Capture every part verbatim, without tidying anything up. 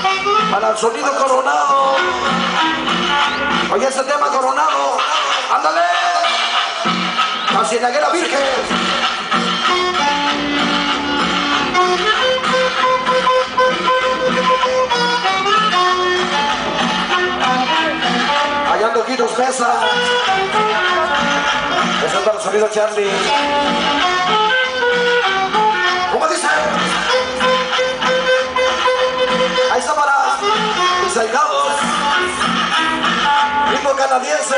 Para el sonido Coronado. Oye, ese tema Coronado. ¡Ándale! La Cienaguera Virgen. Allá ando Quitos Mesa. Eso es para el sonido Charlie. ¿Cómo dice? Ahí está para mis aislados. Ritmo canadiense.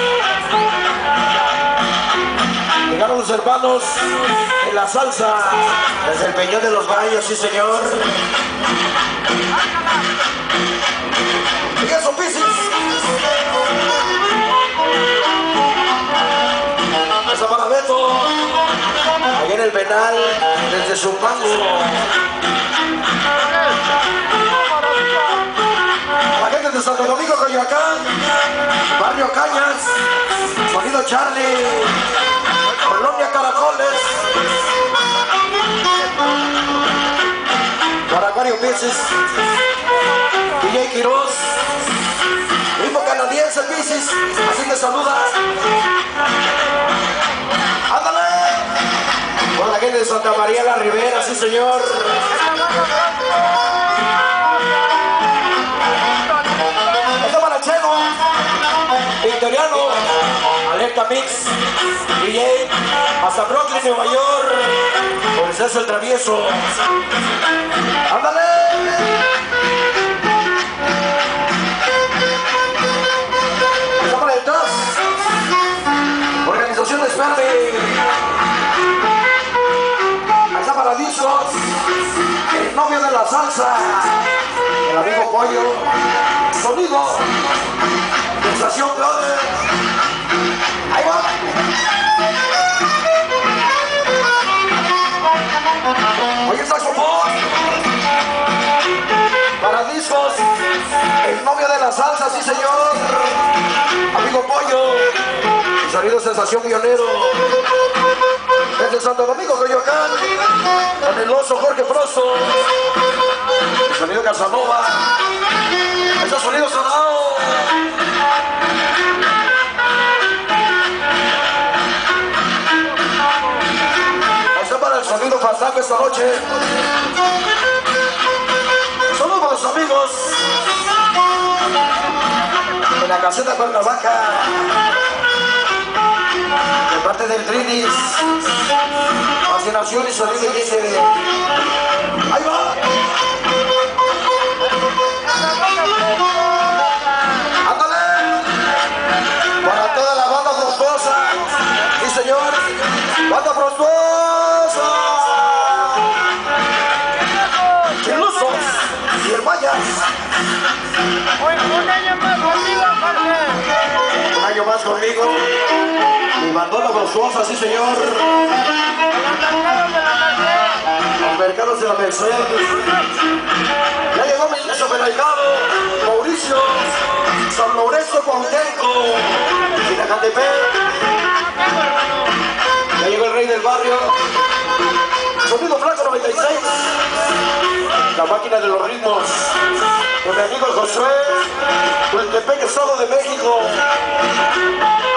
Llegaron los hermanos en la salsa desde el Peñón de los Baños, sí señor. Y eso, Piscis. Esa para Beto. Allá en el Penal, desde Zumpango. La gente de Santo Domingo, Coyoacán, Barrio Cañas, sonido Charlie, Colonia Caracoles, para Acuario Piscis, D J Quiroz, ritmo canadiense Piscis, así te saluda. ¡Ándale! Por la gente de Santa María la Ribera, sí señor. Victoriano, Alerta Mix, D J, hasta Brooklyn, Nueva York, por el César el Travieso. ¡Ándale! Está para el T A S, Organización de Espérate. Ahí está para Discos, el novio de la salsa, el amigo Pollo, sonido. Sensación Brothers. Ahí va. Oye, saxofón. Para Discos, el novio de la salsa, sí señor. Amigo Pollo. El sonido Sensación Pionero. Desde Santo Domingo, Coyoacán. Con el oso Jorge Frosto. El sonido Casanova. Esos sonidos sonados. Para el sonido fantástico esta noche. Saludos para los amigos de la caseta Cuernavaca, de parte del Trinis, Fascinación y Sonido y dice. Ahí va. Ándale. Para toda la banda frondosa, sí señor, banda frondosa. Y el Mayas. Un año más conmigo, Jorge. Un año más conmigo. Mi bandona Brosuosa, sí señor. Los mercados de la Merced. Ya llegó mi hijo Penalcado, Mauricio, San Lorenzo, Cuauhtémoc, Sinacantepec. Ya llegó el rey del barrio. Sonido Flaco noventa y seis. La máquina de los ritmos. Con mi amigo Josué, Tultepec, Estado de México.